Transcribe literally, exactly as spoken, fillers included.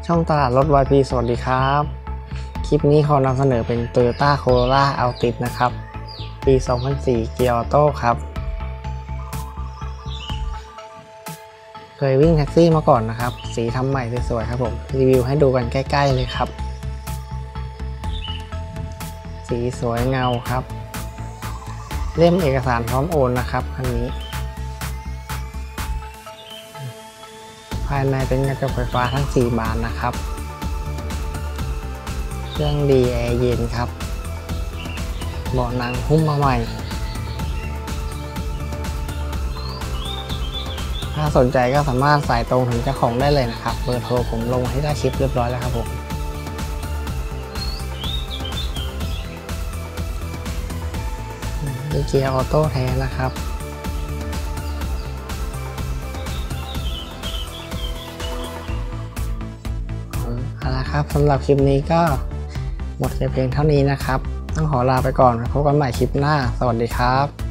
ช่องตลาดรถ วาย พี สวัสดีครับคลิปนี้ขอนำเสนอเป็น Toyota Corolla Altis นะครับปี สองพันสี่ เกียร์ออโต้ครับเคยวิ่งแท็กซี่มาก่อนนะครับสีทำใหม่สวยๆครับผมรีวิวให้ดูกันใกล้ๆเลยครับสีสวยเงาครับเล่มเอกสารพร้อมโอนนะครับคันนี้ภายในเป็นกระจกไฟฟ้าทั้งสี่บานนะครับเครื่องดีแอร์เย็นครับเบาะหนังหุ้มมาใหม่ถ้าสนใจก็สามารถสายตรงถึงเจ้าของได้เลยนะครับเบอร์โทรผมลงให้ได้คลิปเรียบร้อยแล้วครับผมเกียร์ออโต้แท้นะครับเอาละครับสำหรับคลิปนี้ก็หมดแต่เพียงเท่านี้นะครับต้องขอลาไปก่อนพบกันใหม่คลิปหน้าสวัสดีครับ